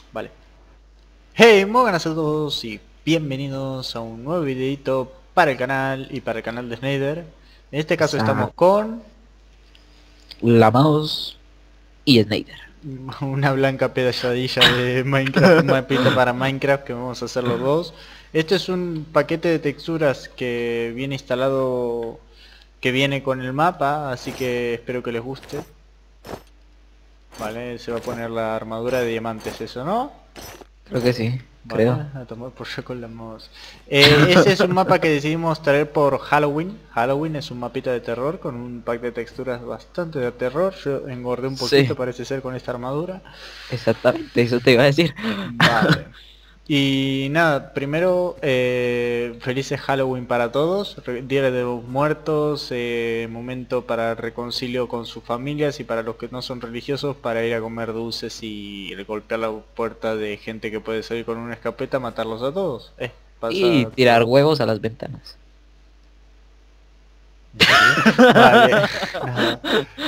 Vale. Hey, muy buenas a todos y bienvenidos a un nuevo videito para el canal y para el canal de Snyder. En este caso estamos Esa con la mouse y Snyder. una blanca pedalladilla de Minecraft, un mapita para Minecraft que vamos a hacer los dos. Este es un paquete de texturas que viene instalado, que viene con el mapa, así que espero que les guste. Vale, se va a poner la armadura de diamantes, eso, ¿no? Creo que sí, Vale, creo. a tomar por saco la mouse. Ese es un mapa que decidimos traer por Halloween. Halloween es un mapita de terror con un pack de texturas bastante de terror. Yo engordé un poquito, Sí, parece ser, con esta armadura. exactamente, eso te iba a decir. Vale. Y nada, primero, felices Halloween para todos, Día de los Muertos, momento para reconcilio con sus familias y para los que no son religiosos para ir a comer dulces y golpear la puerta de gente que puede salir con una escopeta, matarlos a todos. Y Pasa tirar todo. huevos a las ventanas. ¿En serio? Vale, nada.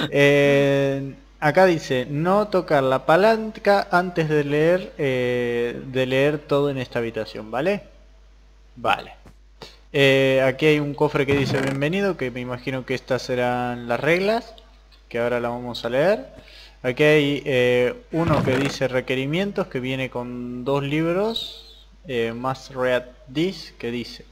Acá dice, no tocar la palanca antes de leer todo en esta habitación, ¿vale? Vale. Aquí hay un cofre que dice bienvenido, que me imagino que estas serán las reglas, que ahora la vamos a leer. Aquí hay uno que dice requerimientos, que viene con dos libros, Must Read This, que dice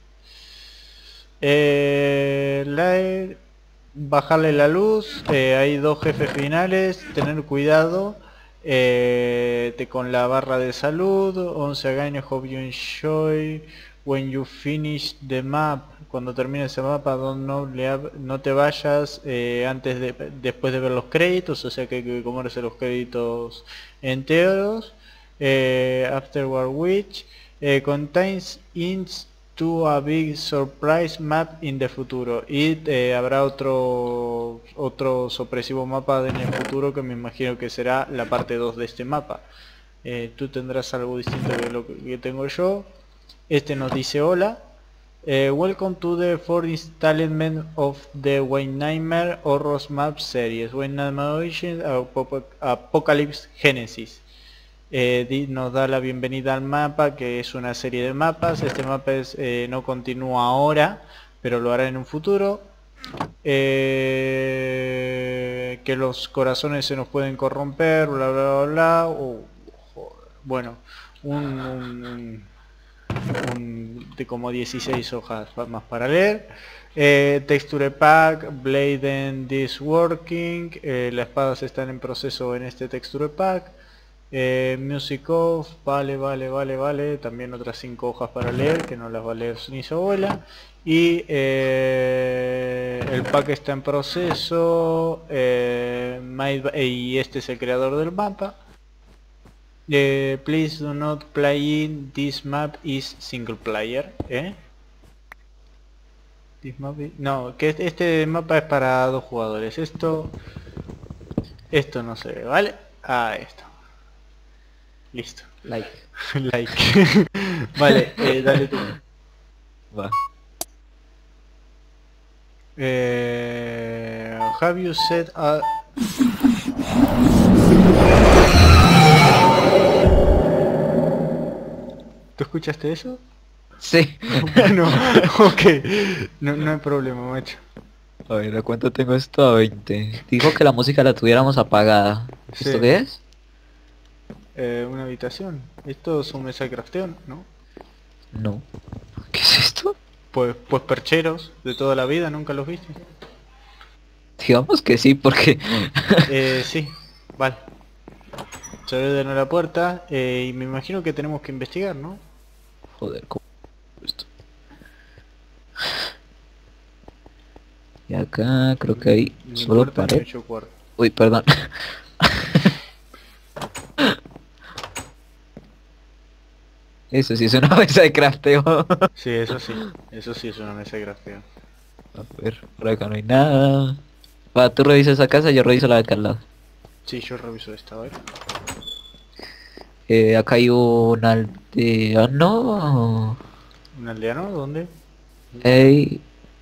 bajarle la luz, hay dos jefes finales, tener cuidado con la barra de salud, 11 again, hope you enjoy, when you finish the map, cuando termines el mapa, no te vayas después de ver los créditos, o sea que hay que comerse los créditos enteros, afterward which contains hints to a big surprise map in the futuro, y habrá otro sorpresivo mapa en el futuro que me imagino que será la parte 2 de este mapa. Tú tendrás algo distinto de lo que tengo yo. Este nos dice hola. Welcome to the fourth installment of the Wayne Nightmare Horror Map Series, Wayne Nightmare Origins Apocalypse Genesis. Nos da la bienvenida al mapa, que es una serie de mapas. Este mapa no continúa ahora, pero lo hará en un futuro. Que los corazones se nos pueden corromper, bla bla bla bla. Bueno, un, de como 16 hojas más para leer. Texture Pack, Bladen This Working, las espadas están en proceso en este Texture Pack. Music Off, vale, también otras 5 hojas para leer, que no las va a leer ni su abuela. Y el pack está en proceso, y este es el creador del mapa. Please do not play in, this map is single player. No, que este mapa es para dos jugadores. Esto no se ve, ¿vale? Esto. Listo. Like. Like. Vale, dale tú. Va. Have you said ¿Tú escuchaste eso? Sí. Bueno, ok. No hay problema, macho. A ver, ¿a cuánto tengo esto? A 20. Dijo que la música la tuviéramos apagada. ¿Esto Sí. qué es? Una habitación. Esto es un mesa de crafteo, ¿no? No. ¿Qué es esto? Pues percheros de toda la vida, ¿nunca los viste? Digamos que sí, porque... Sí. Vale. Se abre la puerta y me imagino que tenemos que investigar, ¿no? Joder, ¿cómo es esto? Y acá creo que hay Ni solo puerta ni pared. 8 cuartos. Uy, perdón. Eso sí es una mesa de crafteo. Sí, eso sí. Eso sí es una mesa de crafteo. A ver, por acá no hay nada. Va, tú revisas esa casa, yo reviso la de acá al lado. Sí, yo reviso esta, a ver. Acá hay un aldeano. ¿Un aldeano? ¿Dónde? Ey,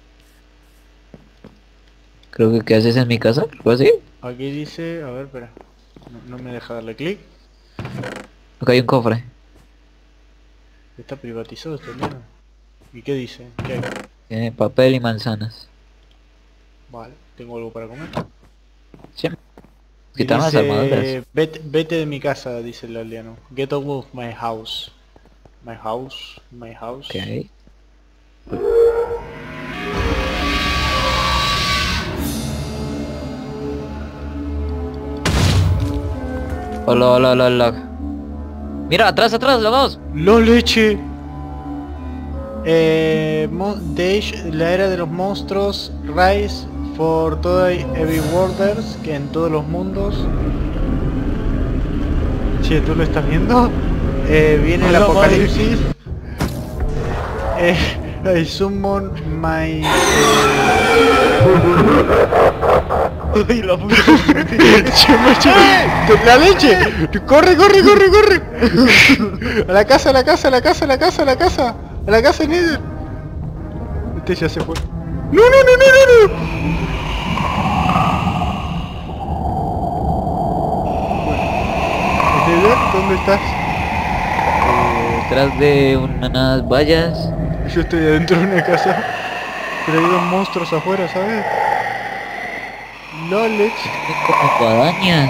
creo que ¿qué haces en mi casa? ¿Algo así? Aquí dice, a ver, espera. No me deja darle clic. Acá hay un cofre. Está privatizado este mierda. ¿Y qué dice? ¿Qué hay? Tiene papel y manzanas. Vale, tengo algo para comer. Sí. Y Quitar las armaduras. dice, vete de mi casa, dice el aldeano. Get out of my house. My house, my house. Ok. Hola, hola, hola, hola. Mira, atrás, atrás, los dos. ¡La leche! La era de los monstruos, Rise for todo Every Worlders, que en todos los mundos. Che, ¿tú lo estás viendo? Viene el Hola, apocalipsis. I summon my... Ay, la puta. ¡La leche! ¡Corre, corre, corre, corre! A la casa, a la casa, a la casa, a la casa, a la casa. A la casa Nether. Este ya se fue. ¡No, no, no, no, no, no! Nether, ¿dónde estás? Detrás de unas vallas. Yo estoy adentro de una casa. Pero hay dos monstruos afuera, ¿sabes? Lolex. Como guadañas.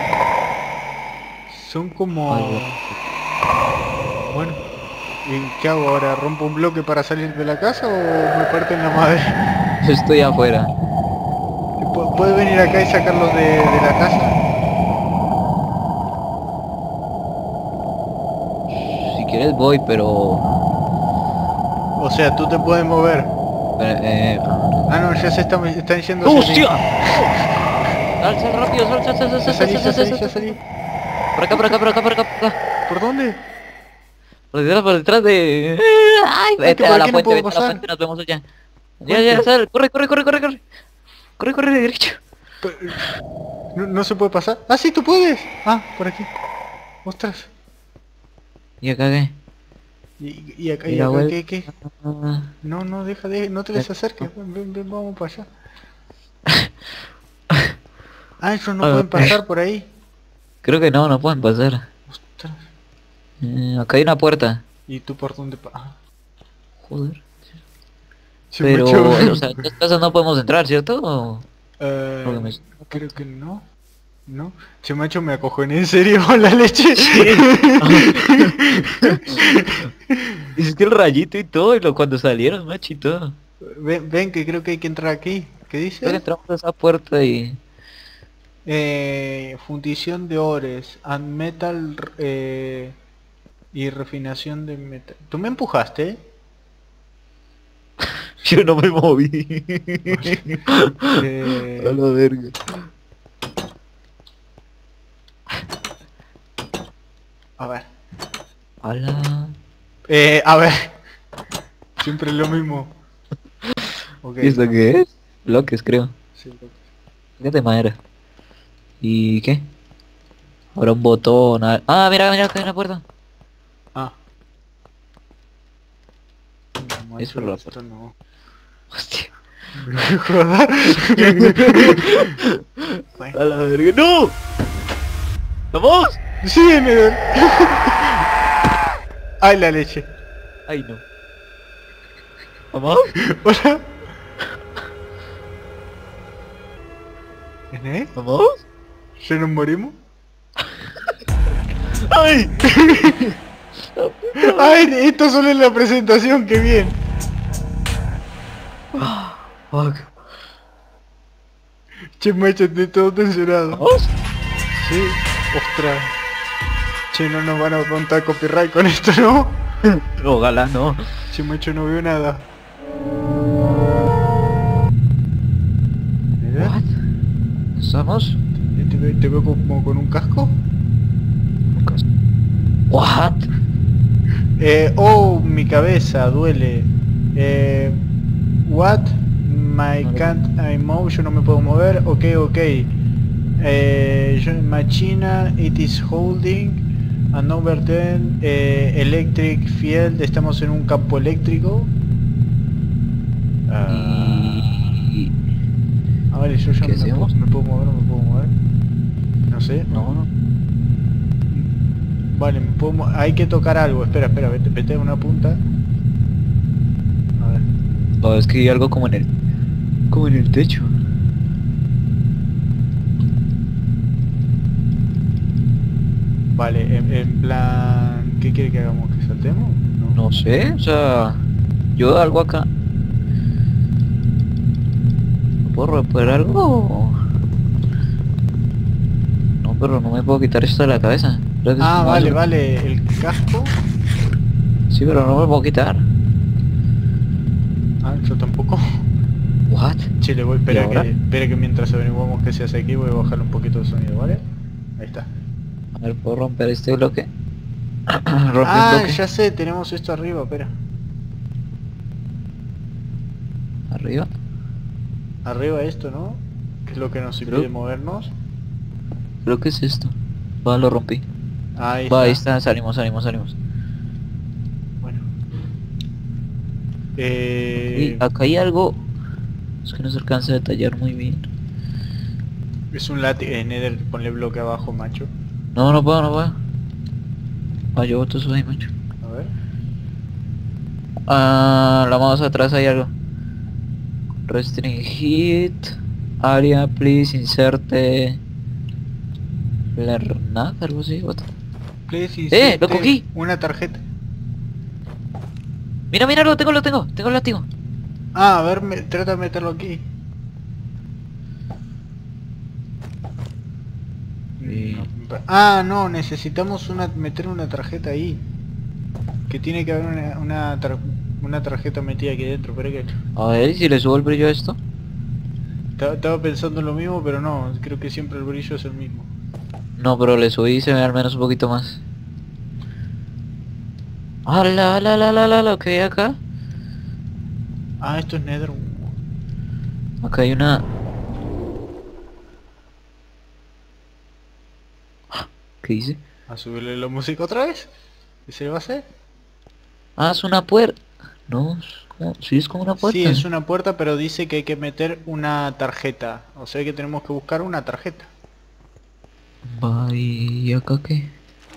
Son como... Algo. Bueno. ¿Y qué hago ahora? ¿Rompo un bloque para salir de la casa o me parten la madre? Yo estoy afuera. ¿Puedes venir acá y sacarlos de la casa? Si quieres voy, pero... O sea, tú te puedes mover. Ah, no, ya se están yendo. ¡Hostia! Sal, sal rápido, sal, sal, sal, Ya sal, salí, sal, ya sal, salí, sal, ya sal. salí. Por acá, por acá, por acá, por acá, por acá. ¿Por dónde? Por detrás de... ¡Ay! que Vete por a la aquí no fuente, puedo vete a la pasar. fuente, nos vemos allá. Ya, ya, sal, corre, corre, corre, corre, corre. Corre, corre, derecho. No se puede pasar. Ah, sí, tú puedes. Ah, por aquí. Ostras. Y acá, ¿qué? Y acá, Y la vuelta. ¿qué? No, no, deja, no te les acerques. Ven, vamos para allá. Ah, ellos no pueden pasar por ahí. Creo que no, no pueden pasar. Ostras. Acá hay una puerta. ¿Y tú por dónde Joder. Sí, Pero, macho. o sea, en estas casas no podemos entrar, ¿cierto? Porque me- Creo que no. No. Che, macho, me acojoné en serio la leche. Es que el rayito y todo, y cuando salieron, macho, y todo. Ven, que creo que hay que entrar aquí. ¿Qué Creo que dice? entramos a esa puerta y... Fundición de ores, and metal y refinación de metal. ¿Tú me empujaste? Yo no me moví. A la verga. A ver. Hola. A ver. Siempre lo mismo. Ok. ¿Y esto qué es? Bloques, creo. Sí, Es de madera. ¿Y qué? Ahora un botón. Ah, mira, mira, acá hay una puerta. Ah. No, Eso macho, lo esto no. Hostia. Joder. Bueno. A la verga. ¡No! ¡Vamos! Sí, Nether. Ay, la leche. Ay, no. ¿Vamos? Hola. ¿Eh? ¿Vamos? ¿Ya nos morimos? ¡Ay! Ay, esto solo es la presentación, qué bien. Fuck. Che, macho, estoy todo tensionado. ¿Vamos? Sí, ostras. Che, no nos van a contar copyright con esto, ¿no? Ojalá no. Che, macho, no veo nada. ¿Verdad? What? ¿Estamos? ¿Te veo como con un casco? What? Oh, mi cabeza duele. What? My can't I move, yo no me puedo mover. Ok. Machina, it is holding. And over then, electric field, estamos en un campo eléctrico. Y... A ver, yo ya ¿Qué me puedo hacemos? mover, no me puedo mover. No sé. No, no. Vale, hay que tocar algo. Espera, espera, vete a una punta. A ver. No, es que hay algo como en el... Como en el techo. Vale, en plan... ¿Qué quiere que hagamos? ¿Que saltemos? No. No sé, o sea... Yo algo acá. ¿No puedo romper algo? No, pero no me puedo quitar esto de la cabeza. Creo que es Ah, como vale, eso. vale. El casco. Sí, pero no me puedo quitar. Ah, yo tampoco. What? Che, le voy, ¿Y ahora? espera que mientras averiguamos qué se hace aquí voy a bajarle un poquito el sonido, ¿vale? Ahí está. A ver, ¿puedo romper este bloque? Rompe un Ah, bloque. ya sé, tenemos esto arriba, espera. Arriba. Arriba esto, ¿no? Que es lo que nos Creo- impide movernos. Creo que es esto. Va, lo rompí. Ahí Va, ahí está. está, salimos. Bueno. Y acá hay algo. Es que no se alcanza a detallar muy bien. Es un látigo. Nether, ponle bloque abajo, macho. No, no puedo. Ah, yo boto eso ahí, macho. A ver. Ah, la mouse atrás hay algo. Restringit. Area, please, inserte. Lernac, algo así, what? Please ¡Lo cogí! una tarjeta. Mira, lo tengo el látigo. Ah, a ver, trata de meterlo aquí. Sí. Ah, no, necesitamos meter una tarjeta ahí. Que tiene que haber una tarjeta metida aquí dentro, pero que... A ver, ¿y si le subo el brillo a esto? Estaba pensando lo mismo, pero no, creo que siempre el brillo es el mismo. No, pero le subí y se ve al menos un poquito más. ¡Hala, lo que hay acá! Ah, esto es Nether. Acá hay una... ¿Qué dice? A subirle la música otra vez. ¿Qué se le va a hacer? Ah, es una puerta. No, sí es como una puerta. Sí, es una puerta, pero dice que hay que meter una tarjeta. O sea que tenemos que buscar una tarjeta. Va, ¿y acá qué?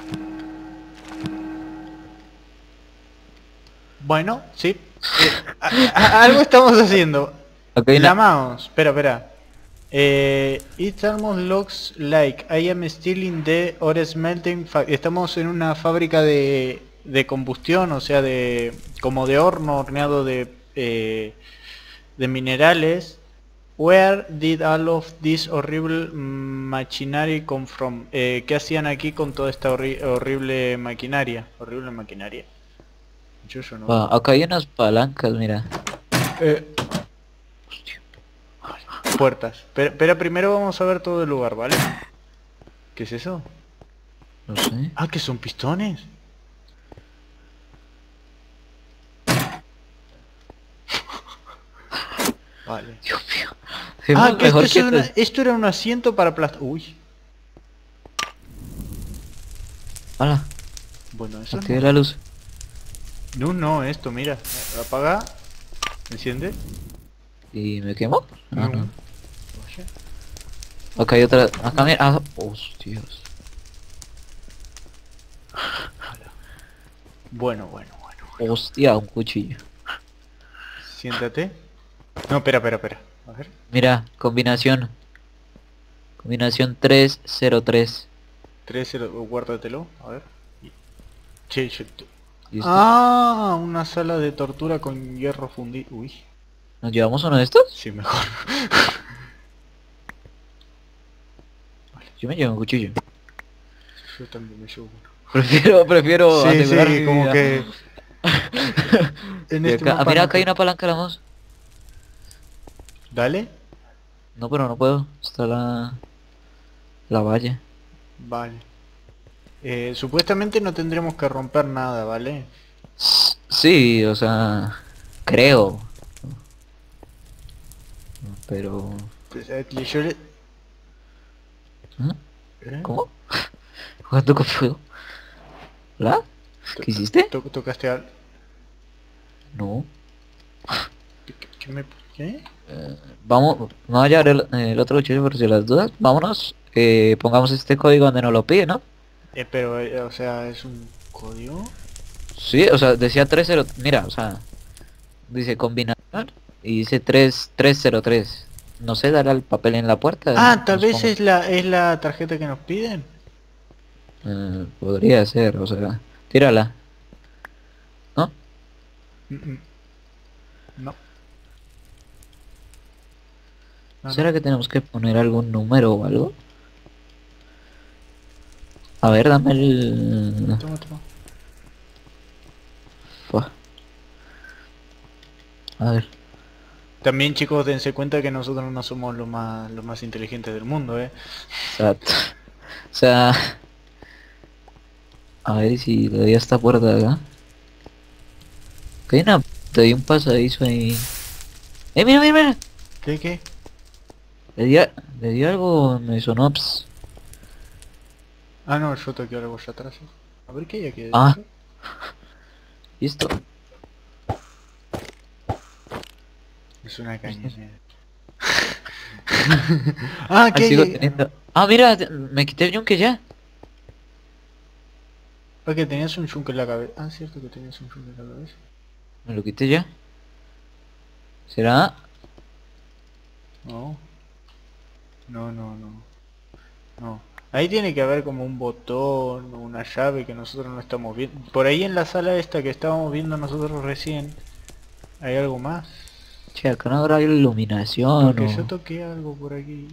Bueno, sí. Algo estamos haciendo. Acá hay La una... mouse. Espera. It almost looks like I am still in the ore smelting estamos en una fábrica de combustión, o sea, como de horno, horneado de minerales. Where did all of this horrible machinery come from? ¿Qué hacían aquí con toda esta horrible maquinaria? Horrible maquinaria. Yo no. Va, acá hay unas palancas, mira. Hostia. Puertas. Pero primero vamos a ver todo el lugar, ¿vale? ¿Qué es eso? No sé. Ah, que son pistones. Vale. Dios mío. Ah, Es que mejor esto, que... esto era un asiento para aplastar. Uy. Hala, Bueno, eso activé no. la luz. No, esto, mira. Apaga. Enciende. ¿Y me quemo? Ah, no. Oye. Acá hay otra... Acá mira... Ah, hostias. Bueno. Hostia, un cuchillo. Siéntate. No, espera. A ver. Mira, combinación. Combinación 303. 3-0, guárdatelo. A ver. Che, ¿Listo? Ah, una sala de tortura con hierro fundido. Uy. ¿Nos llevamos uno de estos? Sí, mejor. Yo me llevo un cuchillo. Yo también me llevo uno. Prefiero Sí, asegurar mi como vida. que... en Y este acá- mapa mira, no acá hay te- una palanca de la mouse. Dale. No, pero no puedo. Está la valla. Vale. Supuestamente no tendremos que romper nada, ¿vale? Sí, o sea... Creo. Pero... Pues, yo le... ¿Ah? ¿Eh? ¿Cómo? ¿Jugando con fuego? ¿La? ¿Qué hiciste? ¿Tocaste al... No. ¿Qué me... ¿Qué? Vamos, no hallar el otro cuchillo por si las dudas. Vámonos. Pongamos este código donde nos lo pide, ¿no? Pero, o sea, es un código. Sí, o sea, decía 30... Mira, o sea, dice combinación y dice 3303. No sé, dará el papel en la puerta. Ah, tal vez Supongo. es la tarjeta que nos piden. Podría ser, o sea, tírala, ¿no? Mm, mm. No, no, no. ¿Será que tenemos que poner algún número o algo? A ver, dame el... Toma, toma. Fua. A ver. También chicos, dense cuenta que nosotros no somos los más inteligentes del mundo, Exacto. O sea, a ver si le doy a esta puerta de acá. Que hay una... Te di un pasadizo ahí. Mira, mira, mira! ¿Qué, qué? Le di algo, me sonó... ps. Ah, no, yo toqué algo allá atrás. A ver qué hay aquí Ah, dentro. listo. Es una cañonera. Ah, Ahí ¿qué sigo hay? teniendo... Ah, mira, me quité el yunque ya. Ah, que tenías un yunque en la cabeza. Ah, cierto que tenías un yunque en la cabeza. Me lo quité ya. ¿Será? No. No, no, no. No. Ahí tiene que haber como un botón o una llave que nosotros no estamos viendo. Por ahí en la sala esta que estábamos viendo nosotros recién, ¿hay algo más? Che, acá no habrá iluminación Porque yo o... toqué algo por aquí.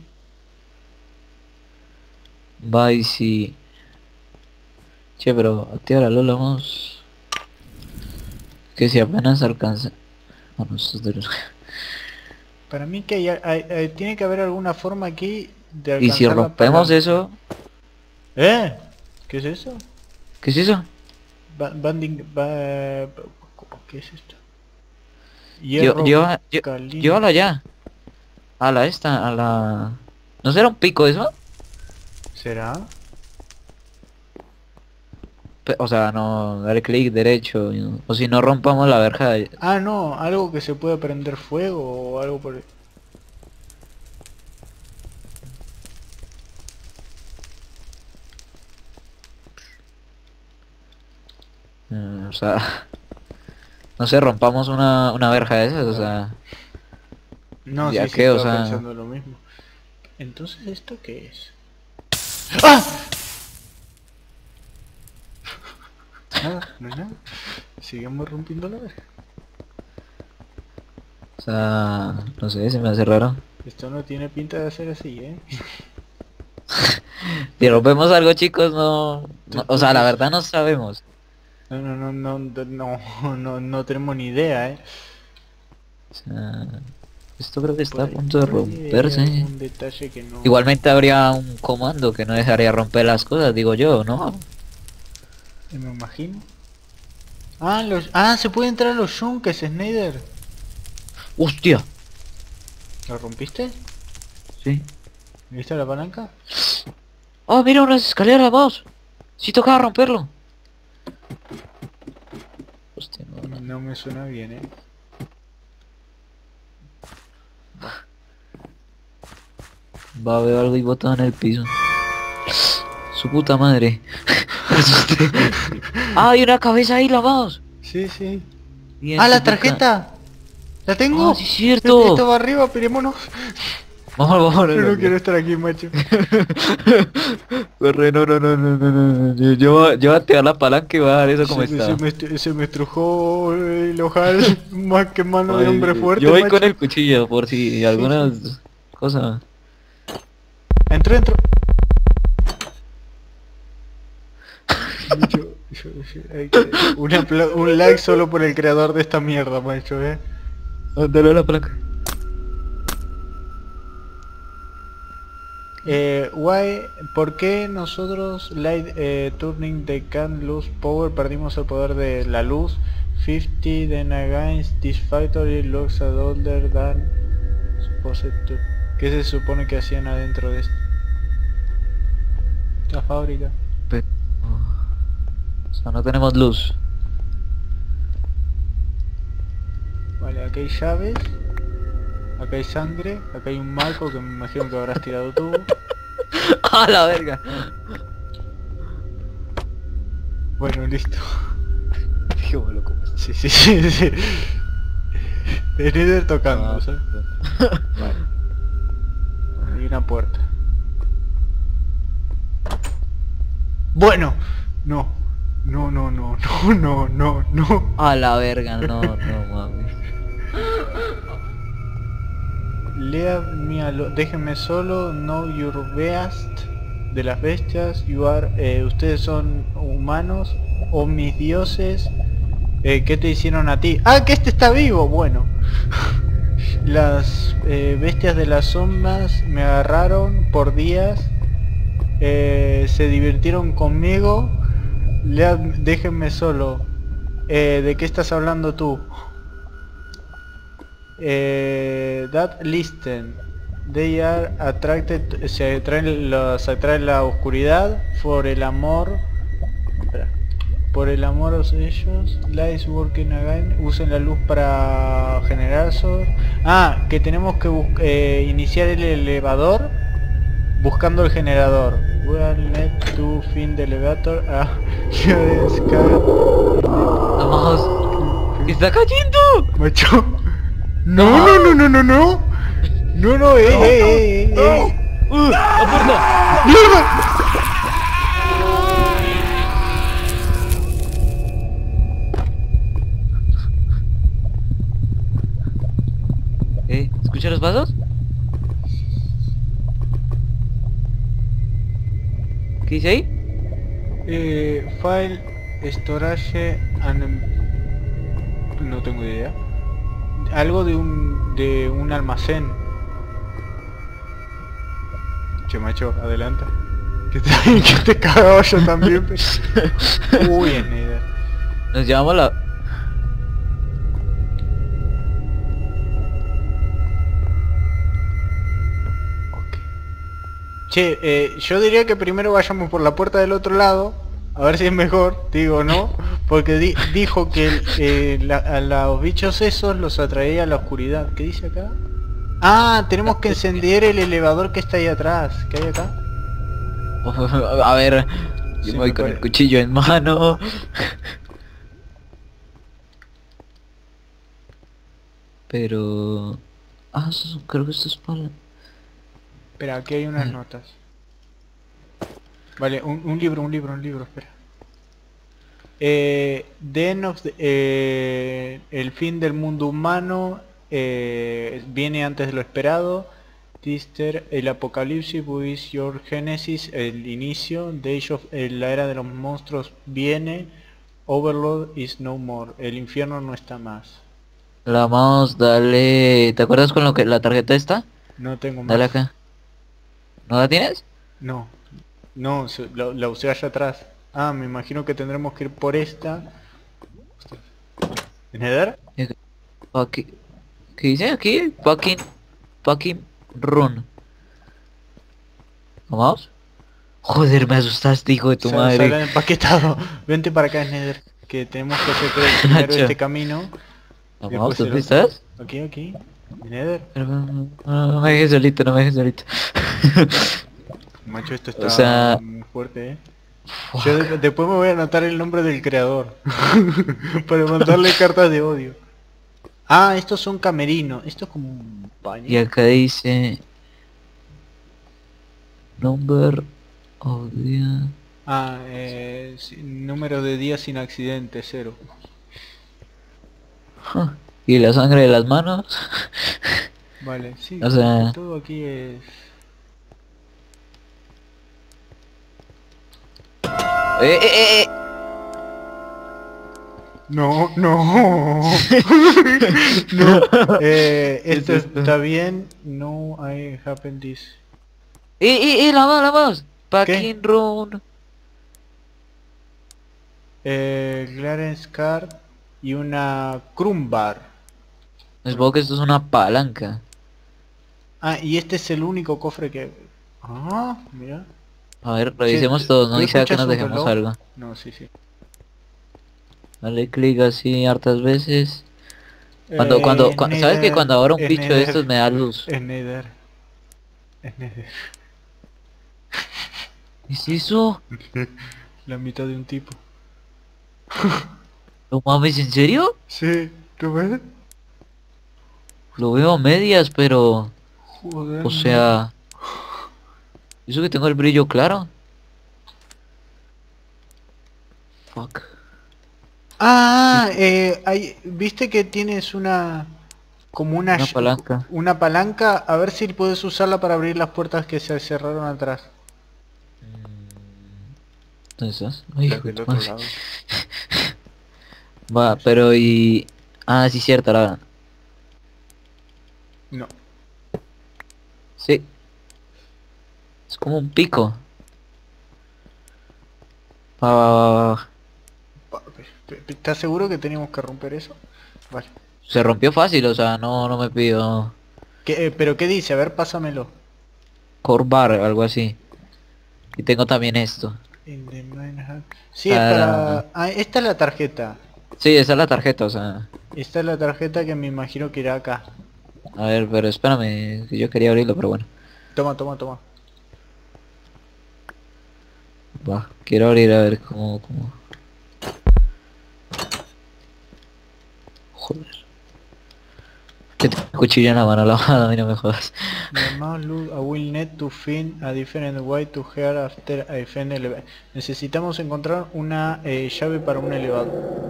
Va y si... Che, pero activa la luz, vamos. Que si apenas alcanza... A nosotros. Para mí que tiene que haber alguna forma aquí de Y si alcanzar la rompemos palanca. eso... ¿Eh? ¿Qué es eso? ¿Qué es eso? Banding... ¿Qué es esto? Yo, Hierro yo, yo, caliente. llévala ya. A la esta, a la... ¿No será un pico eso? ¿Será? O sea, no, darle clic derecho. O si no rompamos la verja de... Ah, no, algo que se pueda prender fuego o algo por... o sea... No sé, rompamos una verja de esas, o sea... No, Ya sí, sí, que, o estaba sea... pensando lo mismo. Entonces, ¿esto qué es? ¡Ah! Nada, no es nada. Sigamos rompiendo la verga. O sea... No sé, se me hace raro. Esto no tiene pinta de ser así, ¿eh? Si rompemos algo, chicos, no... o sea, la Entonces... verdad no sabemos. No, no, no, no, no, no, no tenemos ni idea, ¿eh? O sea... Esto creo que está a Por punto de ahí hay romperse. algún detalle que no... Igualmente habría un comando que no dejaría romper las cosas, digo yo, ¿no? Me imagino. Ah, ah, se puede entrar a los yunques, Snyder. ¡Hostia! ¿Lo rompiste? Sí. ¿Viste la palanca? ¡Oh, mira unas escaleras, vamos! Sí tocaba romperlo. Hostia, no. No me suena bien, ¿eh? Va a haber algo y botado en el piso. Su puta madre. Me asusté. ¡Ah, hay una cabeza ahí, la vamos! Sí, sí. Bien, ¡Ah, la significa- tarjeta! ¡La tengo! ¡Ah, sí es cierto! Esto va arriba, pirémonos. Vamos, vamos, Yo no quiero estar aquí, macho. Corre, no, no, no, no, no, no, no. Yo voy a activar la palanca y voy a dar eso como está. Se me estrujó el ojal más que mano de hombre fuerte, Yo voy macho. con el cuchillo por si algunas cosas. Entró, entró. Un like solo por el creador de esta mierda, macho, Dale a la palanca. ¿Por qué nosotros light turning the can lose power perdimos el poder de la luz? 50 then against this factory looks a older than supposed to. ¿Qué se supone que hacían adentro de esta fábrica? Pero... O sea, no tenemos luz. Vale, acá hay llaves. Acá hay sangre. Acá hay un marco que me imagino que habrás tirado tú. ¡A la verga! Bueno, listo. Dejémoslo como está. Sí, sí, sí, sí. El líder tocando, Ah, ¿sabes? Vale. Hay una puerta. Bueno. No. No, no, no, no, no, no, no. A la verga, no, no mames. Leave me alone. Déjenme solo. Know your beast. De las bestias. You are, ustedes son humanos. O mis dioses. ¿Qué te hicieron a ti? ¡Ah, que este está vivo! Bueno. Las bestias de las sombras me agarraron por días. Se divirtieron conmigo. Déjenme solo. ¿De qué estás hablando tú? That listen. They are attracted. Los atrae la oscuridad. Por el amor. Espera. Por el amor de ellos. Lights working again. Usen la luz para generar sol. Ah, que tenemos que iniciar el elevador. Buscando el generador. We are need to find the elevator. Ah, Vamos. ¡Está cayendo! macho. No, no, no, no, no, no. No, no, ¡La puerta! ¡Mierda! ¿Escucha los pasos? ¿Qué dice ahí? File, storage, no tengo idea. Algo de un almacén. Che, macho, adelanta. Que te cagaba yo también. Uy, Snyder. Nos llevamos la... Che, yo diría que primero vayamos por la puerta del otro lado, a ver si es mejor, digo, ¿no? Porque dijo que a los bichos esos los atraía la oscuridad. ¿Qué dice acá? Ah, tenemos que encender el elevador que está ahí atrás. ¿Qué hay acá? A ver, yo Sí, me voy me con el pare- cuchillo en mano. Pero... Ah, creo que esto es para... Espera, aquí hay unas notas. Vale, un libro, espera. The end of el fin del mundo humano viene antes de lo esperado. Tister, el apocalipsis, is your genesis, el inicio. The age of, la era de los monstruos viene. Overlord is no more, el infierno no está más. La mouse, dale... ¿Te acuerdas con lo que la tarjeta está? No tengo más. Dale acá. ¿No la tienes? No, no, la usé allá atrás. Ah, me imagino que tendremos que ir por esta. ¿Nether? Aquí... ¿Qué dice aquí? Fucking run. ¿Vamos? Joder, me asustaste, hijo de tu Se madre. han empaquetado. Vente para acá, Nether. Que tenemos que hacer primero Nacho. este camino. ¿Vamos? después el ¿Dónde otro. estás? Aquí. Nether. Pero, no me dejes solito, no me dejes solito. Macho, esto está O sea... muy fuerte, Yo después me voy a anotar el nombre del creador. para mandarle cartas de odio. Ah, estos son camerinos. Esto es como un baño. Y acá dice... Number of the... Ah, número de días sin accidente, 0. Y la sangre de las manos. Vale, sí, O sea... todo aquí es... ¡Eh! No, no. no. Esto ¿Qué es esto? está bien. No, I happen this. La voz! Fucking run. Clarence Card y una Crumbar. Supongo que esto es una palanca. Ah, y este es el único cofre que... Ah, mira. A ver, revisemos Che, todos, no ¿tú dice que escuchas nos un dejemos reloj? algo. No, sí. Dale clic así hartas veces. ¿Sabes que cuando ahora un bicho de estos me da luz? Es Nether. Es Nether. ¿Qué es eso? La mitad de un tipo. No mames, ¿en serio? Sí, ¿tú ves? Lo veo a medias, pero... Joder, O no. sea... Eso que tengo el brillo claro. Fuck. Ah, viste que tienes una... como Una palanca. una palanca, a ver si puedes usarla para abrir las puertas que se cerraron atrás. ¿Dónde estás? Ay, Las hijo de del tu otro madre. lado. Va, pero y... Ah, sí, cierto, la... No. Sí. Es como un pico. Va, va, va, va. ¿Estás seguro que teníamos que romper eso? Vale. Se rompió fácil, o sea, no me pido... ¿Pero qué dice? A ver, pásamelo. Core bar, algo así. Y tengo también esto. In the Manhattan. Sí, es Para... para... Ah, esta es la tarjeta. Sí, esa es la tarjeta, o sea... Esta es la tarjeta que me imagino que irá acá. A ver, pero espérame, que yo quería abrirlo, pero bueno. Toma, toma, toma. Va, quiero abrir a ver cómo... Joder. Que tengo un cuchillo en la mano lavada, a mí no me jodas. The mouse look I will need to find a different way to hear after I find elevation. Necesitamos encontrar una llave para un elevador.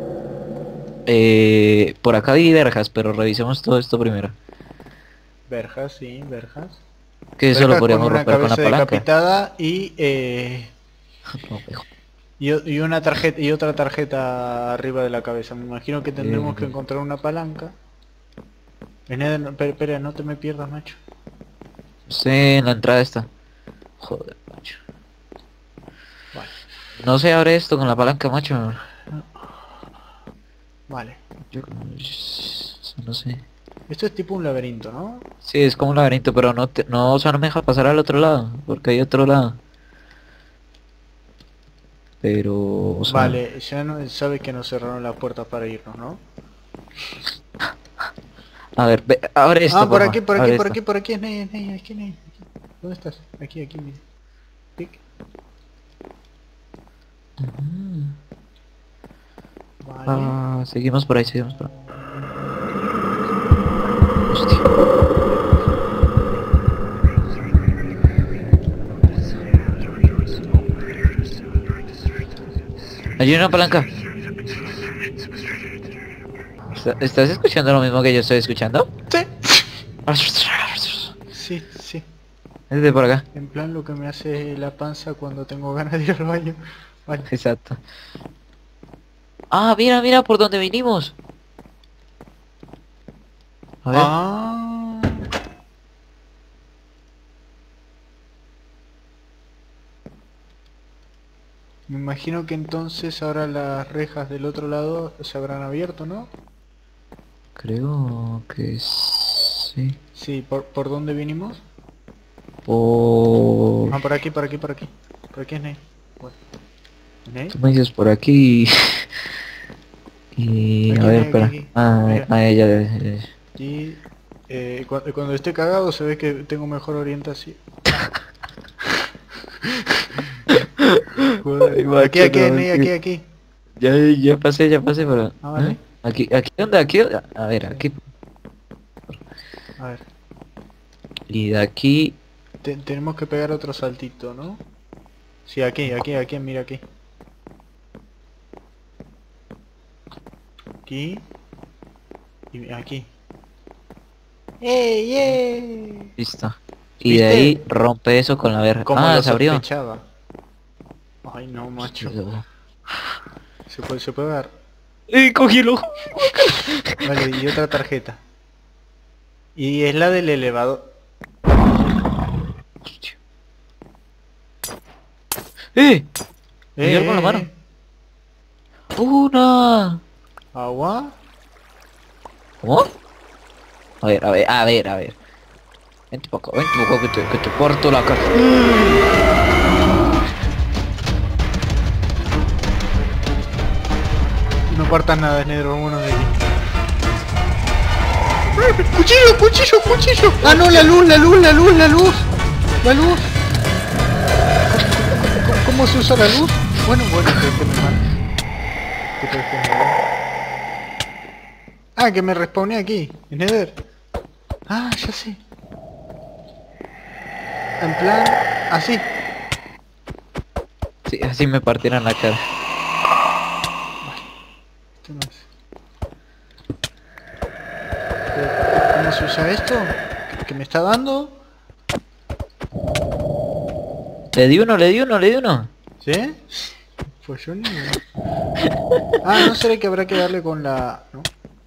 Por acá hay verjas, pero revisemos todo esto primero. Verjas, sí, verjas. Que eso lo Verjas con podríamos una romper con la cabeza palanca. decapitada No, hijo. y una tarjeta y otra tarjeta arriba de la cabeza. Me imagino que tendremos que encontrar una palanca. Espera, no te me pierdas, macho. Sí, en la entrada está. Joder, macho. Vale, No se abre esto con la palanca, macho. vale. Yo... No sé. Esto es tipo un laberinto, ¿no? Sí, es como un laberinto, pero no, o sea, no me deja pasar al otro lado, porque hay otro lado. Pero, o sea... Vale, ya no sabes que nos cerraron las puertas para irnos, ¿no? A ver, abre esto, Ah, por porfa, aquí, por aquí, abre por esto. aquí, por aquí, es Ney, aquí, Ney. ¿Dónde estás? Aquí, mira. Pic. Vale. Ah, seguimos por ahí, seguimos por ahí. Hostia. Hay una palanca. ¿Estás escuchando lo mismo que yo estoy escuchando? Sí. Sí, sí. Es de por acá. En plan lo que me hace la panza cuando tengo ganas de ir al baño. Vale. Exacto. Ah, mira, mira por dónde vinimos. A ver. Ah. Me imagino que entonces ahora las rejas del otro lado se habrán abierto, ¿no? Creo que sí. Sí, ¿por dónde vinimos? Por... Ah, por aquí, por aquí, por aquí. Por aquí es Ney. Bueno. ¿Ney? Tú me dices por aquí. Y... Aquí, a ver, aquí, espera. aquí. Ah, Mira. a ella... Y cuando esté cagado se ve que tengo mejor orientación. Joder. Ay, macho, Aquí, no, Ney, es que- aquí. Ya pasé, pero... Ah, vale. ¿eh? Aquí, ¿dónde? Aquí, a ver, aquí. A ver. Y de aquí... Tenemos que pegar otro saltito, ¿no? Sí, aquí, mira aquí. Aquí. Y aquí. ¡Ey, ey! Listo. Y de ¿Viste? ahí rompe eso con la verga. Como Ah, lo se abrió. sospechaba. Ay, no, macho. Se puede ver. Cogílo. Vale, y otra tarjeta. Y es la del elevador. Hostia. ¡Eh! Me dio con la mano. Eh. ¡Una! ¿Agua? ¿Cómo? A ver. Vente poco, que te corto la cara. No partas nada, es negro, vámonos de aquí. ¡Cuchillo! Ah, no, la luz. ¿Cómo se usa la luz? Bueno, que me mate. escucho el generador. Ah, que me respawné aquí, en Nether. Ah, ya sé. En plan, así. Sí, así me partieron la cara. ¿Qué más? ¿Cómo se usa esto? ¿Qué me está dando? Le di uno, le di uno, le di uno. ¿Sí? Pues yo ni... Ah, ¿no será que habrá que darle con la...? ¿No?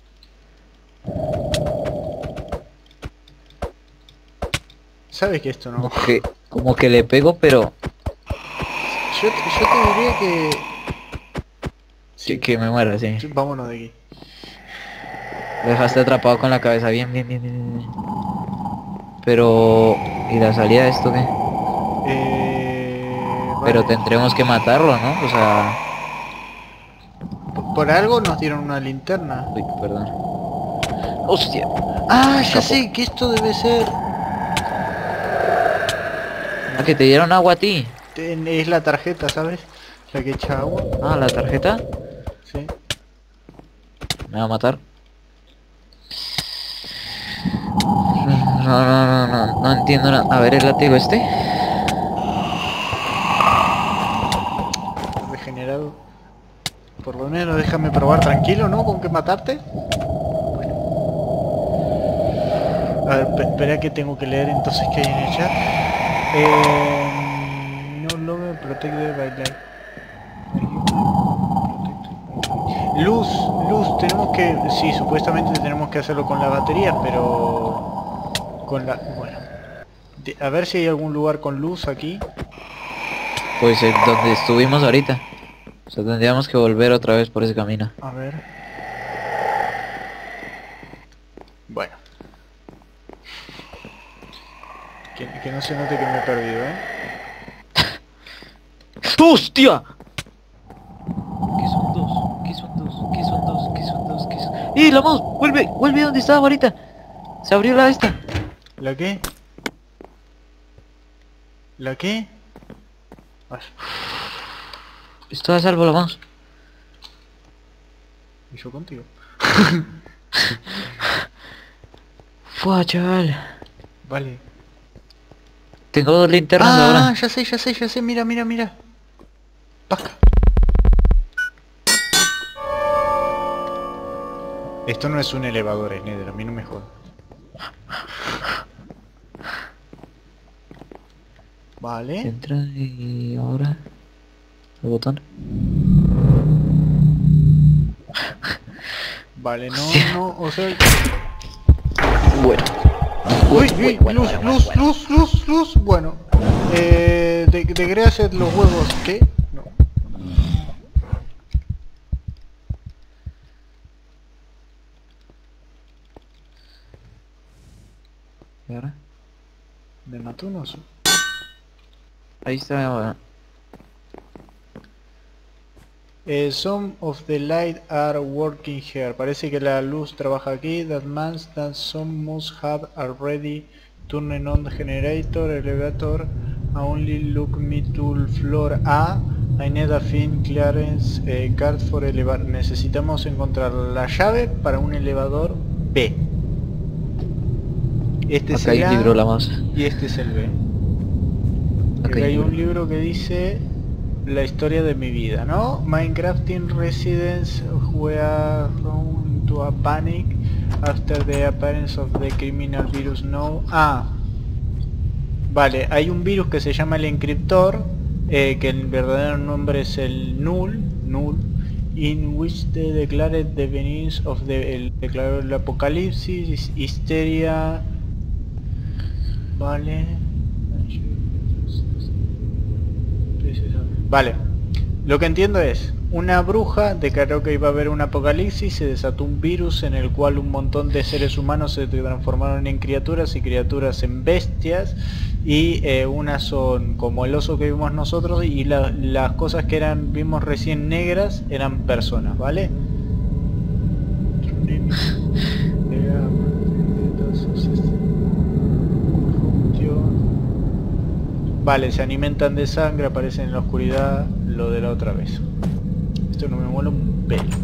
¿Sabes que esto no? Como que le pego, pero Yo te diría que... que me muera, sí. Vámonos de aquí. Lo dejaste atrapado con la cabeza, bien, bien, bien, bien, bien. Pero... ¿y la salida de esto qué? Pero Vale. tendremos que matarlo, ¿no? O sea... Por algo nos dieron una linterna. Uy, perdón. ¡Hostia! Ah, ya Escapó. sé que esto debe ser... Ah, que te dieron agua a ti. Es la tarjeta, ¿sabes? La que echa agua. Ah, la tarjeta. Sí. Me va a matar. No entiendo nada. A ver el látigo este. Regenerado. Por lo menos déjame probar tranquilo, ¿no? ¿Con qué matarte? A ver, espera que tengo que leer entonces qué hay en el chat. No longer protected by light. Luz, tenemos que... Sí, supuestamente tenemos que hacerlo con la batería, pero... Con la... Bueno. A ver si hay algún lugar con luz aquí. Pues donde estuvimos ahorita. O sea, tendríamos que volver otra vez por ese camino. A ver. Bueno. Que no se note que me he perdido, ¿eh? ¡Hostia! ¿Qué son dos? ¿Qué son dos? ¿Qué son dos? ¿Qué son dos? ¿Qué son? ¡Eh, la mouse! ¡Vuelve! ¡Vuelve donde estaba ahorita! Se abrió la esta. ¿La qué? ¿La qué? Vale. Estoy a salvo, la mouse. Y yo contigo. Fua, chaval. Vale. Tengo dos linternas ahora. Ya sé, mira. Pasca. Esto no es un elevador, es Nether, a mí no me jodas. Vale. Entra y ahora... el botón. Vale, no, o sea... Bueno. Uy, luz, bueno. De gracias los huevos, ¿qué? No. ¿Y ahora? ¿Me mató un oso? Ahí está ahora. Some of the light are working here. Parece que la luz trabaja aquí. That means that some must have already turned on the generator, elevator. Only look me to floor A. I need a fin clearance card for elevator. Necesitamos encontrar la llave para un elevador B. Este es Acá hay el un A libro, la mouse. y este es el B. Acá Hay un libro. libro que dice la historia de mi vida, ¿no? Minecrafting residents were thrown into a panic after the appearance of the criminal virus now. Vale, hay un virus que se llama el encriptor, que el verdadero nombre es el null, in which they declared the beginnings of declaró el apocalipsis, histeria. Vale. Vale, lo que entiendo es, una bruja declaró que iba a haber un apocalipsis, se desató un virus en el cual un montón de seres humanos se transformaron en criaturas y criaturas en bestias, y unas son como el oso que vimos nosotros, y las cosas que vimos recién negras eran personas, ¿vale? Vale, se alimentan de sangre, aparecen en la oscuridad, lo de la otra vez. Esto no me mola un pelo.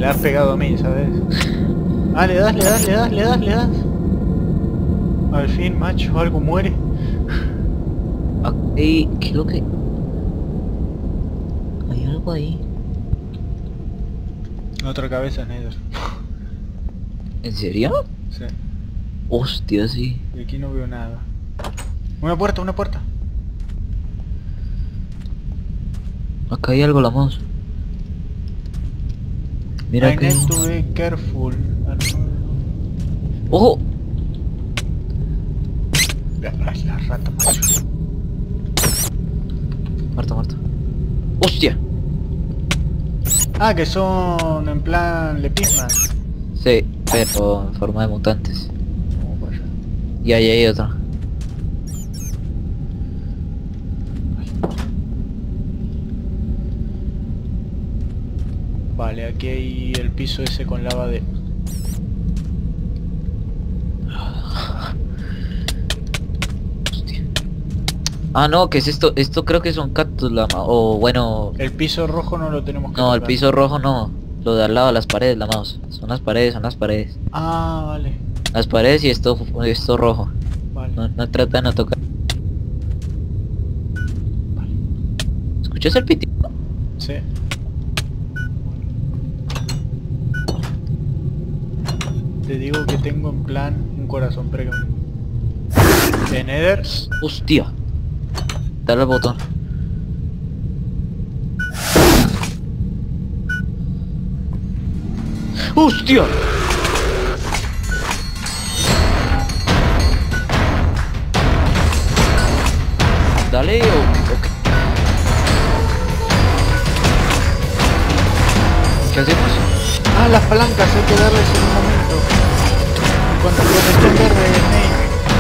le has pegado a mí, ¿sabes? Ah, le das. Al fin, macho, algo muere. Ey, ¿qué es lo que...? Hay algo ahí. Otra cabeza, Nether. ¿En serio? Sí. Hostia, sí. Y aquí no veo nada. Una puerta. Acá hay algo, la mouse. Mira I que... need to be careful. Ah, no. ¡Ojo! La rata, macho. Muerto. ¡Hostia! Ah, que son en plan lepismas. Sí, pero en forma de mutantes. Y ahí hay otra. Vale, aquí hay el piso ese con lava de... Hostia. Ah, no, ¿qué es esto? Esto creo que son cactus, o bueno... El piso rojo no lo tenemos que No, el tocar. piso rojo no. Lo de al lado, las paredes, la mouse. Son las paredes. Ah, vale. Las paredes y esto rojo. Vale. No trata de no tocar. ¿Escuchas el pitido? Sí. Te digo que tengo en plan un corazón, pero... De Nether. Hostia. Dale al botón. ¡Hostia! Dale o qué. ¿Qué hacemos? Ah, las palancas, hay que darles en un momento. Cuando estén verde, Snake.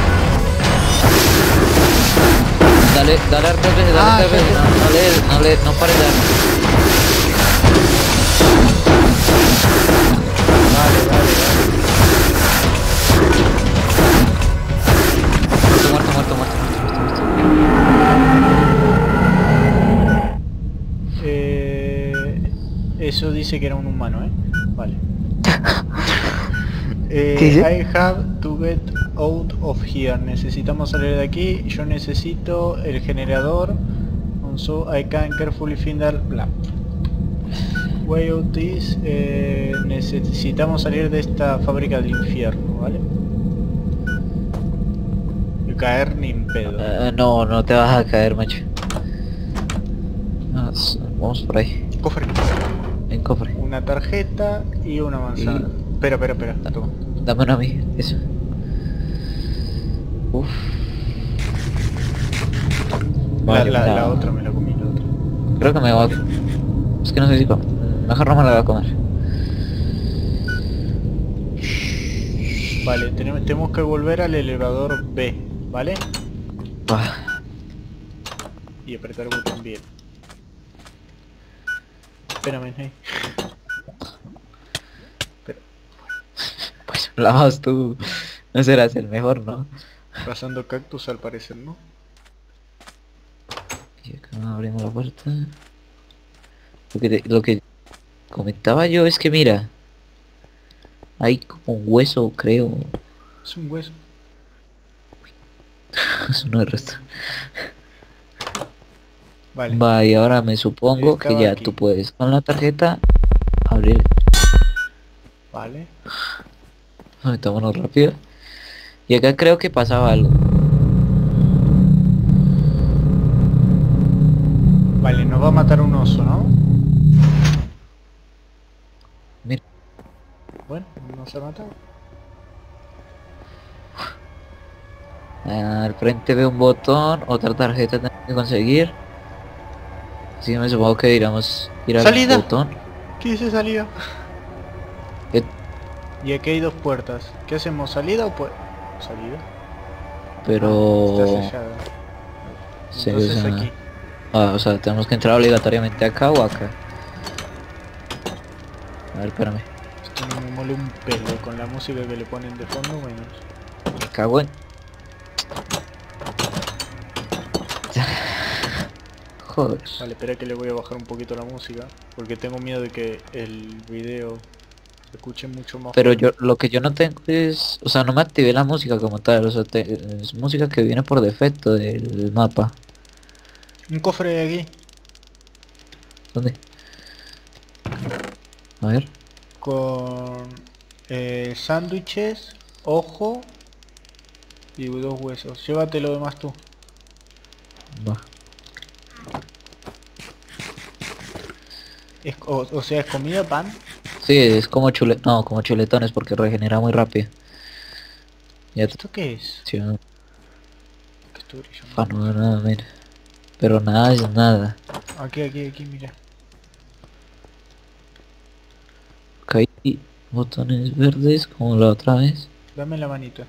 Dale hartas veces, Ah, hartas veces. ya. No pares de dar. Vale. Muerto. Eso dice que era un humano, ¿eh? Vale. ¿Qué dice? I have to get out of here. Necesitamos salir de aquí. Yo necesito el generador. So I can carefully find that bla. Way out is. Necesitamos salir de esta fábrica del infierno, ¿vale? De caer ni en pedo. No te vas a caer, macho. Vamos por ahí. Cofre. En cofre. Una tarjeta y una manzana. Espera. Toma. Dame una a mí, eso. Uf. La otra me la comí, la otra. Creo que me va a... Es que no sé si... Mejor no me la voy a comer. Vale, tenemos que volver al elevador B, ¿vale? Y apretar el botón bien. Espérame, hey. Pues la vas tú. No serás el mejor, ¿no? Pasando cactus al parecer, ¿no? Y acá abrimos la puerta. Lo que comentaba yo es que mira, hay como un hueso, creo. Es un hueso. Eso no es resto. Vale. Va, y ahora me supongo que Estaba ya aquí. tú puedes con la tarjeta abrir. Vale. Metámonos rápido. Y acá creo que pasaba algo. Vale, nos va a matar un oso, ¿no? Mira. Bueno, no se ha matado. Al frente veo un botón, otra tarjeta tengo que conseguir. Así que me supongo que iremos ir al ¡Salida! botón. ¿Qué dice salida? ¿Qué? Y aquí hay dos puertas. ¿Qué hacemos? ¿Salida o puerta? Salida. Pero... Está sellada. Sí, Entonces o sea, aquí. o sea, tenemos que entrar obligatoriamente acá o acá. A ver, espérame. Esto no me mole un pelo con la música que le ponen de fondo, menos. Me cago en... Joder. Vale, espera que le voy a bajar un poquito la música. Porque tengo miedo de que el video se escuche mucho más Pero fuerte. lo que yo no tengo es, o sea, no me activé la música como tal, o sea, es música que viene por defecto del mapa. Un cofre de aquí, ¿Dónde? A ver. con sándwiches, ojo y 2 huesos. Llévate lo demás tú. Va. O sea, es comida, pan. Sí, es como no, como chuletones porque regenera muy rápido. Ya te ¿Esto qué es? funciona. ¿Qué estoy brillando? Ah, no, nada, mira. Pero nada es nada. Aquí, mira. Acá hay botones verdes como la otra vez. Dame la manito.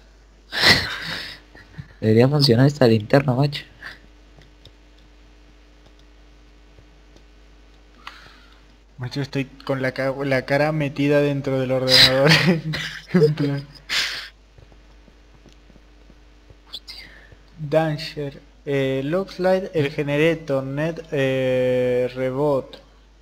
Debería funcionar esta linterna, macho. Macho, estoy con la cara metida dentro del ordenador. En plan. Danger. Looks like el generator net rebot.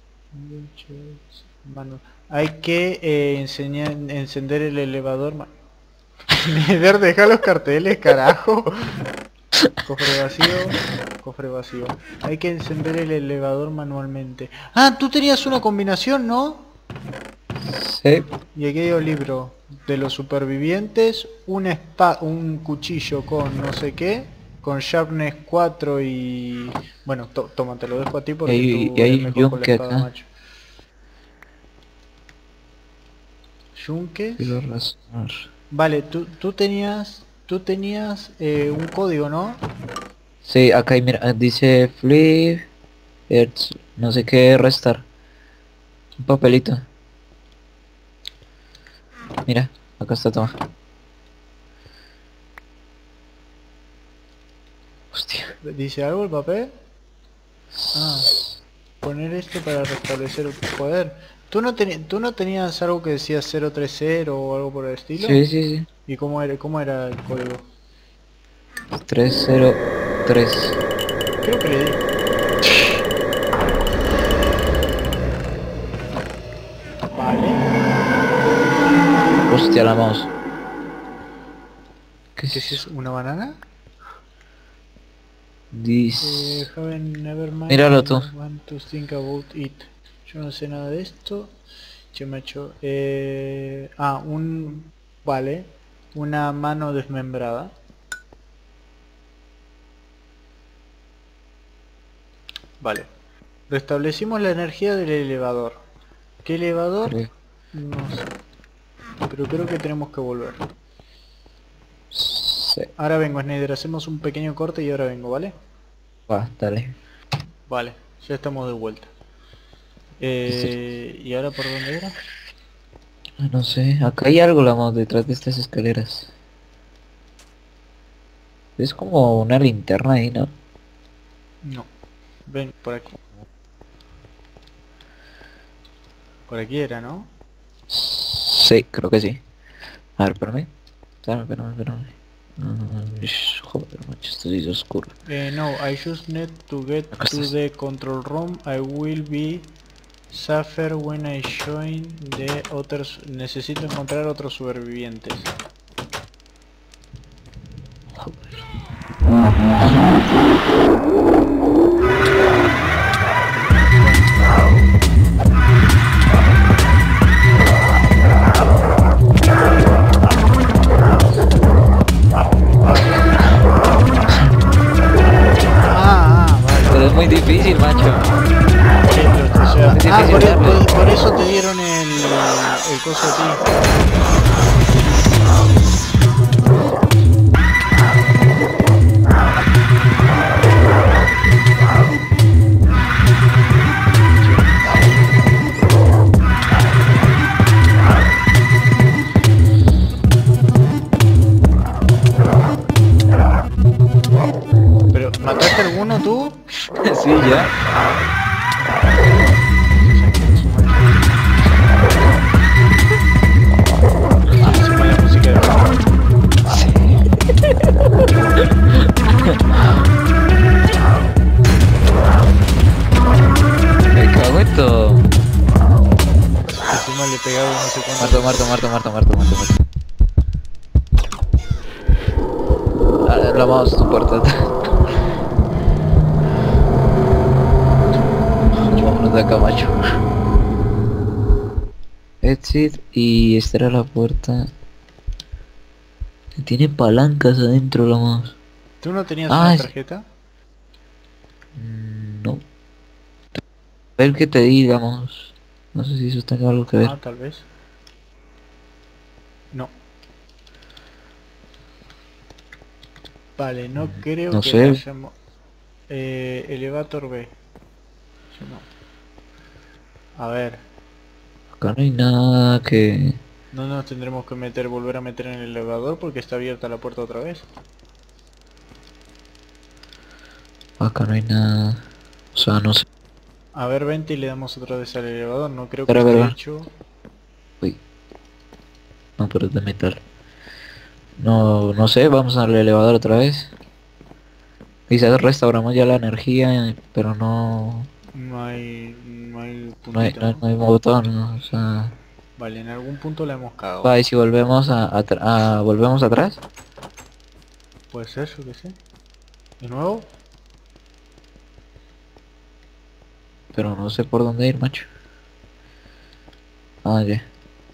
Hay que encender el elevador. Nether, deja los carteles, carajo. Cofre vacío, cofre vacío. Hay que encender el elevador manualmente. Ah, tú tenías una combinación, ¿no? Sí. Y aquí hay un libro de los supervivientes, un cuchillo con no sé qué, con sharpness 4 y... Bueno, toma, te lo dejo a ti porque Y tú eres hay un mejor con la yunque espada, acá. macho. Yunques. Quiero razonar. Vale, tú tenías un código, ¿no? Sí, acá hay, mira, dice flip, no sé qué restar. Un papelito. Mira, acá está, toma. Hostia. ¿Dice algo el papel? Ah, poner esto para restablecer el poder. ¿Tú no tenías algo que decía 030 o algo por el estilo? Sí, sí, sí. ¿Y cómo era el código? 303. Creo que le di. Vale. Hostia, la mouse. ¿Qué ¿Qué es es eso? eso? ¿Una banana? This... Never mind. Míralo I tú. don't want to think about it. Yo no sé nada de esto. Che, macho. Vale. Una mano desmembrada. Vale. Restablecimos la energía del elevador. ¿Qué elevador? Creo. No sé. Pero creo que tenemos que volver. Sí. Ahora vengo, Snyder. Hacemos un pequeño corte y ahora vengo, ¿vale? Va, dale. Vale. Ya estamos de vuelta. ¿Y ahora por dónde era? No sé, acá hay algo, la mouse, detrás de estas escaleras. Es como una linterna ahí, ¿no? No. Ven, por aquí. Por aquí era, ¿no? Sí, creo que sí. A ver, espérame. Espérame. Joder, macho, esto sí es oscuro. No, I just need to get Acá to estás. the control room. I will be suffer when I join the others. Necesito encontrar otros supervivientes. Vale. Pero es muy difícil, macho. Sí, o sea, Es difícil darle. por eso te dieron el coso a ti. Pero, ¿mataste alguno tú? Sí, ya. Encima la música de fondo. Me cago en todo. Encima le he pegado no sé cuánto. Muerto, muerto, muerto, muerto, muerto, muerto, muerto. La mouse, tu puerta. Vámonos de acá, macho. Exit, y esta era la puerta. Tiene palancas adentro la mouse. ¿Tú no tenías Ah, una es- tarjeta? No. A ver qué te digamos. No sé si eso tenga algo que ver. Ah, tal vez. No. Vale, no creo No que le sé. hayamos... elevator B. Yo no. A ver. Acá no hay nada que... No nos tendremos que volver a meter en el elevador porque está abierta la puerta otra vez. Acá no hay nada. O sea, no sé. A ver, vente y le damos otra vez al elevador. No creo que Espera, esté espera. hecho. Uy. No, pero es de metal. No, no sé, vamos al elevador otra vez. Quizás restauramos ya la energía, pero no... No hay No hay, puntito, no, hay ¿no? no hay botón, ¿no? O sea... Vale, en algún punto la hemos cagado. Va, y si volvemos volvemos atrás. Puede ser, yo qué sé. ¿De nuevo? Pero no sé por dónde ir, macho. Ah, ya.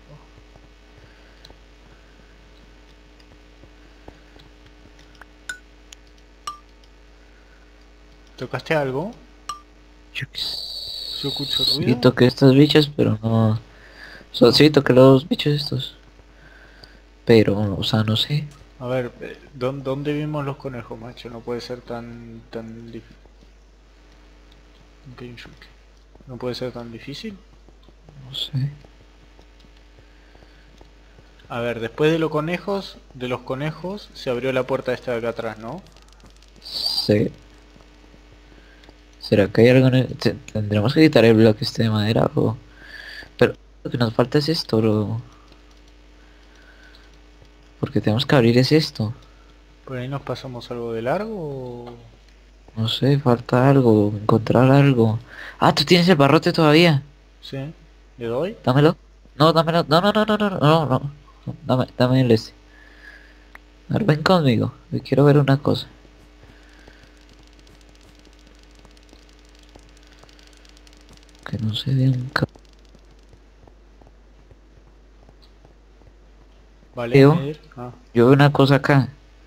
¿Tocaste algo? Yo qué ¿Yo escucho Sí ruido? toqué estos bichos, pero no... Sí toqué los bichos estos. Pero, o sea, no sé. A ver, ¿dónde vimos los conejos, macho? No puede ser tan difícil. No puede ser tan difícil. No sé. A ver, después de los conejos, se abrió la puerta esta de acá atrás, ¿no? Sí. ¿Será que hay algo tendremos que quitar el bloque este de madera o...? Pero lo que nos falta es esto, bro. Porque tenemos que abrir es esto. ¿Por ahí nos pasamos algo de largo o...? No sé, falta algo, encontrar algo. Ah, tú tienes el barrote todavía. ¿Sí? ¿Le doy? Dámelo. No, dámelo. No, no, no, no, no, no, no. No. Dame el este. A ver, ven conmigo. Yo quiero ver una cosa. Que no se ve un Vale, cabreo. medir. Ah, Yo veo una cosa acá.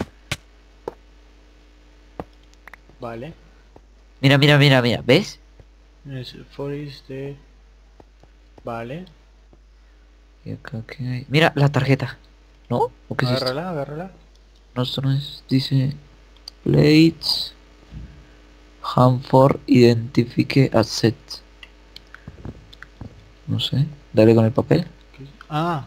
vale. Mira, mira, mira, mira. ¿Ves? Es forest de... Vale. Y acá qué hay. Mira la tarjeta. ¿No? ¿O qué es esto? Agárrala, agárrala. No, esto no es. Dice plates. Hanford identifique asset. No sé. Dale con el papel. Ah,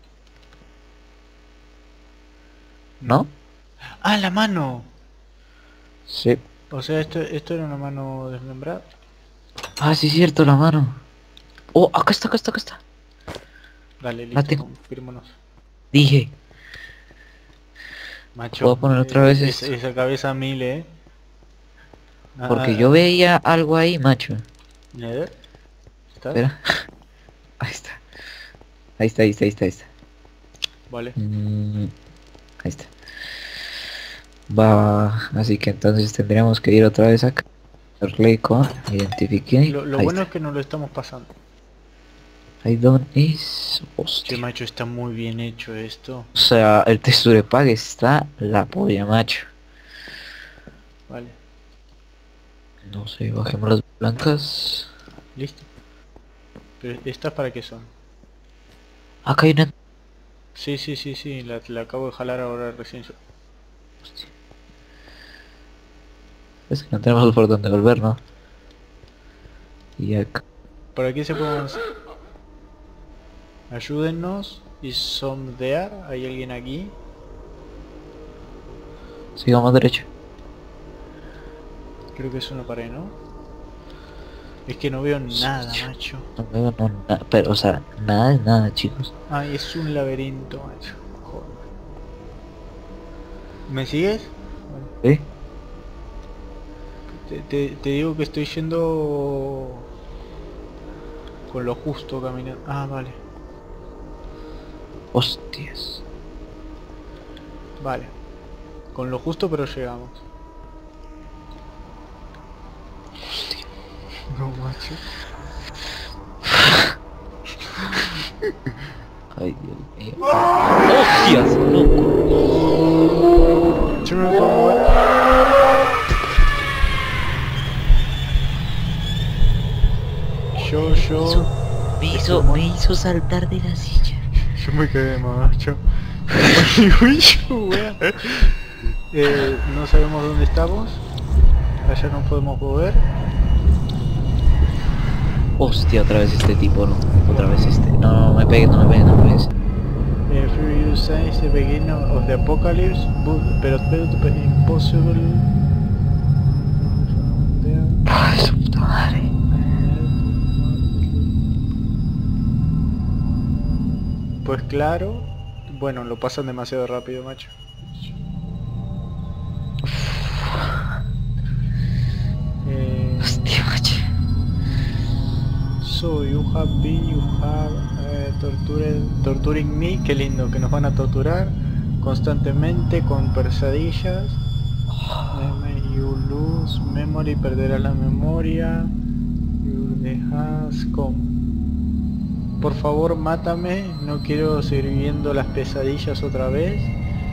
¿No? ah, la mano. Sí. O sea, esto era una mano desmembrada. Ah, sí, cierto, la mano. Oh, acá está, acá está, acá está. Dale, La listo, tengo. confirmémonos. Dije. Voy Macho, a poner otra vez esto. esa cabeza mil, Porque yo veía algo ahí, macho. Nether, ¿estás? Espera. Ahí está. Ahí está, ahí está, ahí está, ahí está. Vale. Ahí está. Va, así que entonces tendríamos que ir otra vez acá. Darle con identifique. Lo Ahí bueno está. es que no lo estamos pasando. I don't is. Che, Hostia. macho, está muy bien hecho esto. O sea, el texture pack está la polla, macho. Vale, No sé, bajemos las blancas. listo. Pero ¿estas para qué son? Acá hay una. Sí, sí, sí, sí, la acabo de jalar ahora recién. Hostia. Es que no tenemos por dónde volver, ¿no? Y acá. Por aquí se puede avanzar. Ayúdennos. ¿Is some there? ¿Hay alguien aquí? Sigamos derecho. Creo que es una pared, ¿no? Es que no veo nada, macho. No veo pero, o sea, nada de nada, chicos. Ay, es un laberinto, macho. Joder. ¿Me sigues? Vale. ¿Sí? Te digo que estoy yendo con lo justo caminando. Ah, vale. Hostias. Vale. Con lo justo pero llegamos. Hostia. No, macho. Ay, Dios mío. ¡Hostias, loco! Yo me pongo... Me hizo saltar de la silla. Yo me quedé, macho. No sabemos dónde estamos. Allá no podemos mover. Hostia, otra vez este tipo, no. Otra vez este. No, me pegues, no me pegues, no me pegues. Fury says the beginning of the apocalypse, but impossible. Ay, su puta madre. Pues claro. Bueno, lo pasan demasiado rápido, macho. Hostia, macho. So you have torturing me, qué lindo, que nos van a torturar constantemente con pesadillas. You lose memory, perderás la memoria. You dejas con... Por favor, mátame, no quiero seguir viendo las pesadillas otra vez.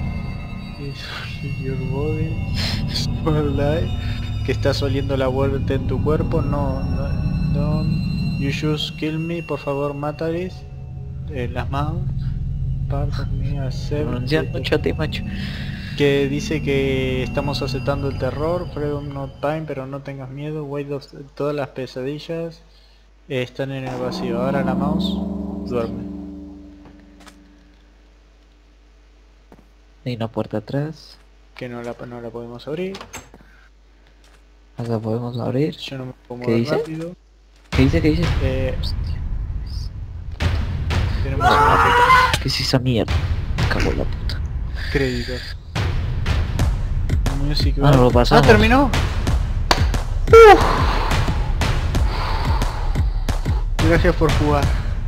Your body, que estás oliendo la muerte en tu cuerpo. No, you just kill me, por favor, mátales. Las manos. Part of me accept. Ya no chate, macho. Que dice que estamos aceptando el terror, freedom not time, pero no tengas miedo. Weight of todas las pesadillas están en el vacío. Ahora la mouse duerme. Hay una puerta atrás. Que no la podemos abrir. ¿La podemos abrir? Yo no me puedo ¿Qué mover dice? rápido. ¿Qué dice? ¿Qué dice? Hostia. Tenemos una ¿Qué es esa mierda? Me cago en la puta. créditos. Music Ah, no lo pasamos. Ah, terminó. Gracias por jugar.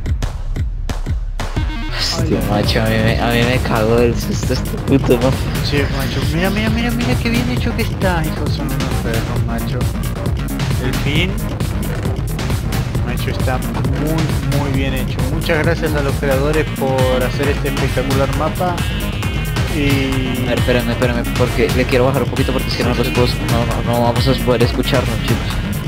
Hostia, macho, a mí me cagó el susto este puto, ¿no? Che, macho, mira qué bien hecho que está. Hijos, son unos perros, macho. El fin, macho, está muy bien hecho. Muchas gracias a los creadores por hacer este espectacular mapa. Y... A ver, espérame, porque le quiero bajar un poquito porque si no, no vamos a poder escucharnos, chicos.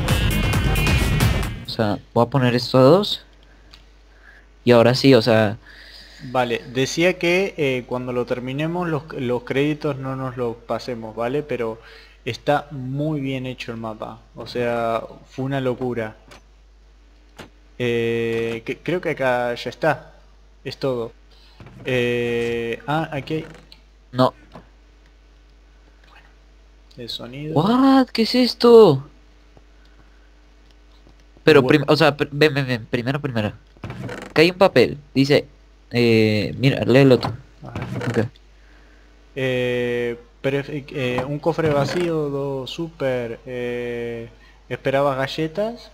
O sea, voy a poner esto a 2. Y ahora sí, o sea... Vale, decía que cuando lo terminemos los créditos no nos los pasemos, ¿vale? Pero está muy bien hecho el mapa. O sea, fue una locura. Creo que acá ya está. Es todo. Aquí hay No. el sonido. What? ¿Qué es esto? Pero, Bueno. o sea, ven, primero. Acá hay un papel, dice... mira, léelo tú. Ajá. Ok. Un cofre vacío, super. Esperabas galletas.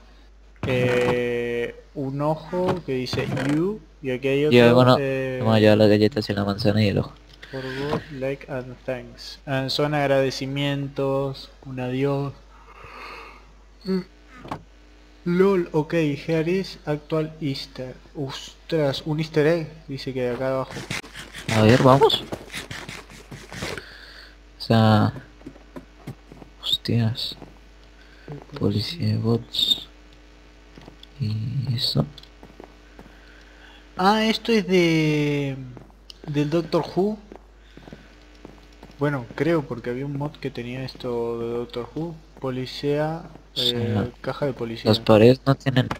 Un ojo que dice you. Y aquí hay otro. Bueno, vamos a llevar las galletas y la manzana y el ojo. For good, like and thanks. Son agradecimientos, un adiós. LOL, ok, here is actual Easter. Ostras, un easter egg, dice que de acá abajo. A ver, vamos. O sea... Hostias. Policía de bots. Y eso. Ah, esto es del Doctor Who. Bueno, creo porque había un mod que tenía esto de Doctor Who. Policía, caja de policía. Las paredes no tienen...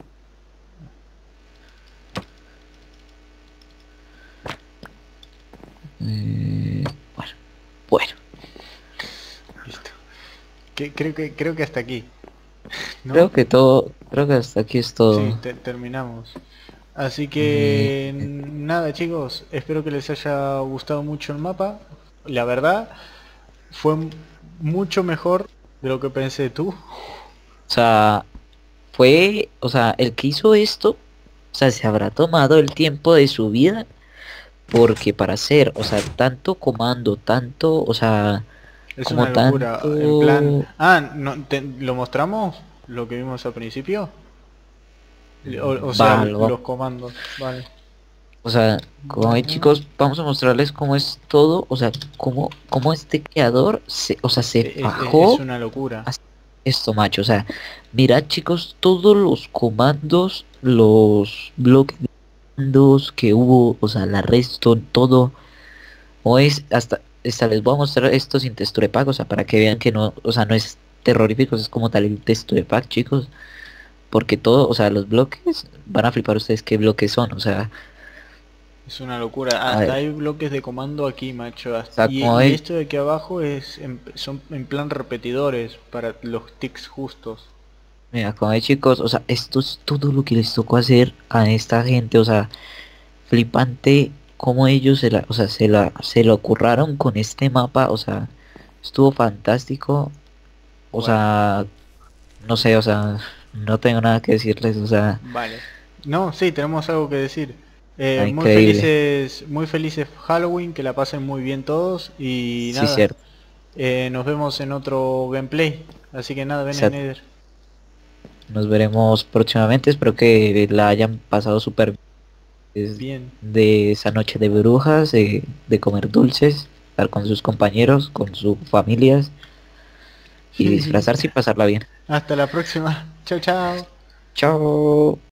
Bueno. Listo. Creo que hasta aquí. ¿No? Creo que hasta aquí es todo. Sí, terminamos. Así que nada, chicos, espero que les haya gustado mucho el mapa. La verdad, fue mucho mejor de lo que pensé. Tú. O sea, el que hizo esto, o sea, se habrá tomado el tiempo de su vida porque para hacer, o sea, tanto comando, tanto, o sea, Es como una locura. En plan... tanto... Ah, no, ¿lo mostramos? Lo que vimos al principio. O sea, Va, los comandos. Vale. o sea, como ven Bueno. chicos, vamos a mostrarles cómo es todo, o sea, cómo este creador se, o sea, se Es fajó una locura. a hacer esto, macho. O sea, mirad chicos, todos los comandos, los bloques de comandos que hubo, o sea, la redstone, todo, o es hasta les voy a mostrar esto sin texture pack, o sea, para que vean que no, o sea, no es terrorífico, es como tal el texture pack, chicos, porque todo, o sea, los bloques, van a flipar ustedes qué bloques son, o sea, Es una locura. a Hasta ver, hay bloques de comando aquí, macho. o sea, como Y ven, esto de aquí abajo son en plan repetidores para los ticks justos. mira, como ven chicos, o sea, esto es todo lo que les tocó hacer a esta gente, o sea, flipante cómo ellos o sea, se lo curraron con este mapa, o sea, estuvo fantástico, o Bueno, sea, no sé, o sea, no tengo nada que decirles, o sea, vale. No, sí, tenemos algo que decir. increíble, Muy felices Halloween, que la pasen muy bien todos y sí, nada. cierto, Nos vemos en otro gameplay. Así que nada, ven exacto. Snyder. Nos veremos próximamente, espero que la hayan pasado súper bien Bien. de esa noche de brujas, de comer dulces, estar con sus compañeros, con sus familias y disfrazarse y pasarla bien. Hasta la próxima. Chao, chao. Chao.